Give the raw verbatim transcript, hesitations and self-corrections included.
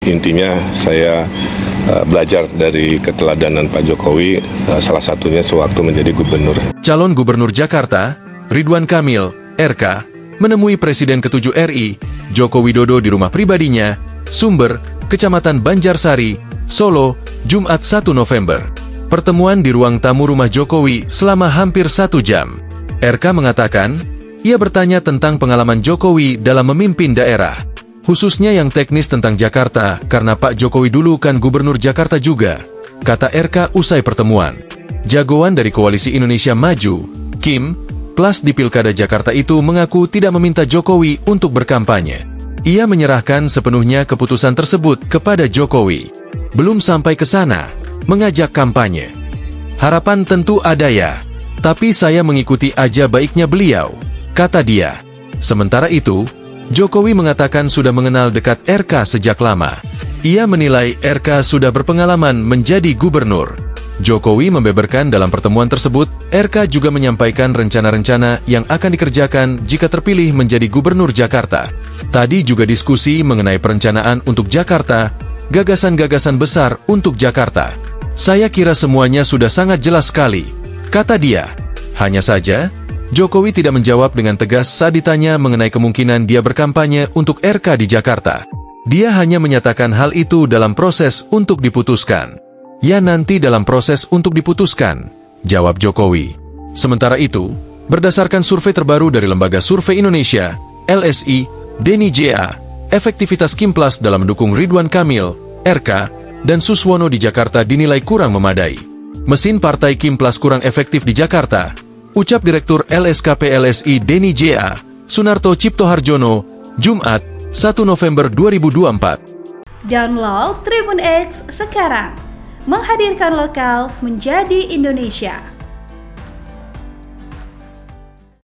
intinya saya uh, belajar dari keteladanan Pak Jokowi, uh, salah satunya sewaktu menjadi gubernur. Calon Gubernur Jakarta, Ridwan Kamil, R K, menemui Presiden ketujuh R I, Joko Widodo di rumah pribadinya, Sumber, Kecamatan Banjarsari, Solo, Jumat satu November. Pertemuan di ruang tamu rumah Jokowi selama hampir satu jam. R K mengatakan, ia bertanya tentang pengalaman Jokowi dalam memimpin daerah, khususnya yang teknis tentang Jakarta, karena Pak Jokowi dulu kan Gubernur Jakarta juga, kata R K usai pertemuan. Jagoan dari Koalisi Indonesia Maju, Kim, Plus di Pilkada Jakarta itu mengaku tidak meminta Jokowi untuk berkampanye. Ia menyerahkan sepenuhnya keputusan tersebut kepada Jokowi. Belum sampai ke sana, mengajak kampanye. Harapan tentu ada ya, tapi saya mengikuti aja baiknya beliau, kata dia. Sementara itu, Jokowi mengatakan sudah mengenal dekat R K sejak lama. Ia menilai R K sudah berpengalaman menjadi gubernur. Jokowi membeberkan dalam pertemuan tersebut, R K juga menyampaikan rencana-rencana yang akan dikerjakan jika terpilih menjadi gubernur Jakarta. Tadi juga diskusi mengenai perencanaan untuk Jakarta, gagasan-gagasan besar untuk Jakarta. Saya kira semuanya sudah sangat jelas sekali, kata dia. Hanya saja, Jokowi tidak menjawab dengan tegas saat ditanya mengenai kemungkinan dia berkampanye untuk R K di Jakarta. Dia hanya menyatakan hal itu dalam proses untuk diputuskan. Ya nanti dalam proses untuk diputuskan, jawab Jokowi. Sementara itu, berdasarkan survei terbaru dari Lembaga Survei Indonesia, L S I, Denny J A, efektivitas Kim Plus dalam mendukung Ridwan Kamil, R K, dan Suswono di Jakarta dinilai kurang memadai. Mesin partai Kim Plus kurang efektif di Jakarta, ucap Direktur L S K P L S I Denny J A, Sunarto Cipto Harjono, Jumat, satu November dua ribu dua puluh empat. Download Tribun X sekarang, menghadirkan lokal menjadi Indonesia.